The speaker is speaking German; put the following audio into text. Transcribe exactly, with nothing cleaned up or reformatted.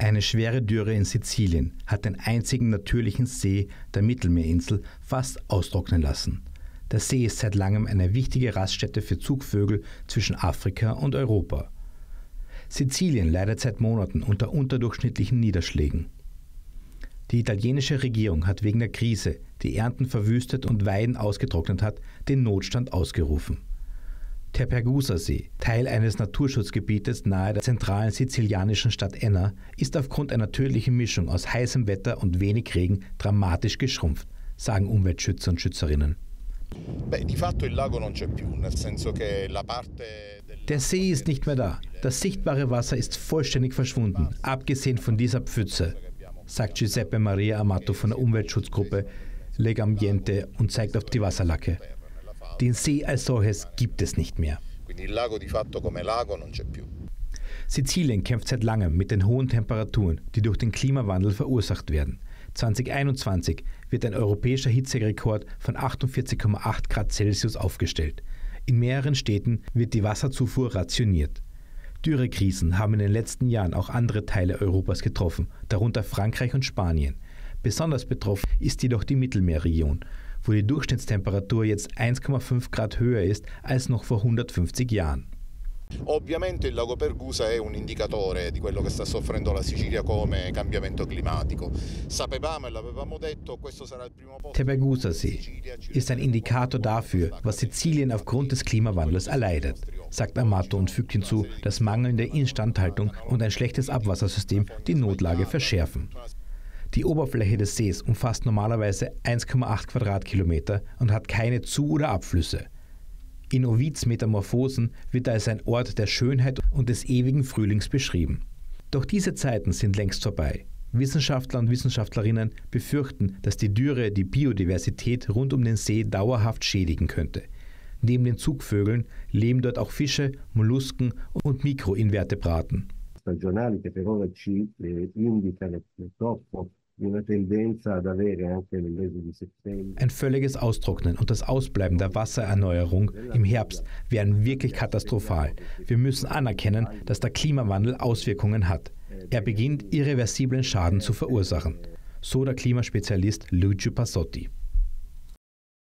Eine schwere Dürre in Sizilien hat den einzigen natürlichen See der Mittelmeerinsel fast austrocknen lassen. Der See ist seit langem eine wichtige Raststätte für Zugvögel zwischen Afrika und Europa. Sizilien leidet seit Monaten unter unterdurchschnittlichen Niederschlägen. Die italienische Regierung hat wegen der Krise, die Ernten verwüstet und Weiden ausgetrocknet hat, den Notstand ausgerufen. Der Pergusa-See, Teil eines Naturschutzgebietes nahe der zentralen sizilianischen Stadt Enna, ist aufgrund einer tödlichen Mischung aus heißem Wetter und wenig Regen dramatisch geschrumpft, sagen Umweltschützer und Schützerinnen. Der See ist nicht mehr da. Das sichtbare Wasser ist vollständig verschwunden, abgesehen von dieser Pfütze, sagt Giuseppe Maria Amato von der Umweltschutzgruppe Legambiente und zeigt auf die Wasserlacke. Den See als solches gibt es nicht mehr. Sizilien kämpft seit langem mit den hohen Temperaturen, die durch den Klimawandel verursacht werden. zweitausendeinundzwanzig wird ein europäischer Hitzerekord von achtundvierzig Komma acht Grad Celsius aufgestellt. In mehreren Städten wird die Wasserzufuhr rationiert. Dürrekrisen haben in den letzten Jahren auch andere Teile Europas getroffen, darunter Frankreich und Spanien. Besonders betroffen ist jedoch die Mittelmeerregion, wo die Durchschnittstemperatur jetzt eins Komma fünf Grad höher ist als noch vor hundertfünfzig Jahren. Ovviamente il lago Pergusa è un indicatore di quello che sta soffrendo la Sicilia come cambiamento climatico. Sapevamo e l'avevamo detto, questo sarà il primo posto. Der Pergusa-See ist ein Indikator dafür, was Sizilien aufgrund des Klimawandels erleidet, sagt Amato und fügt hinzu, dass mangelnde Instandhaltung und ein schlechtes Abwassersystem die Notlage verschärfen. Die Oberfläche des Sees umfasst normalerweise eins Komma acht Quadratkilometer und hat keine Zu- oder Abflüsse. In Ovids Metamorphosen wird er als ein Ort der Schönheit und des ewigen Frühlings beschrieben. Doch diese Zeiten sind längst vorbei. Wissenschaftler und Wissenschaftlerinnen befürchten, dass die Dürre die Biodiversität rund um den See dauerhaft schädigen könnte. Neben den Zugvögeln leben dort auch Fische, Mollusken und Mikroinvertebraten. Stagionali che per ora ci indicano purtroppo una tendenza ad avere anche nel mese di settembre. Ein völliges Austrocknen und das Ausbleiben der Wassererneuerung im Herbst wären wirklich katastrophal. Wir müssen anerkennen, dass der Klimawandel Auswirkungen hat. Er beginnt, irreversiblen Schaden zu verursachen. So der Klimaspezialist Luigi Passotti.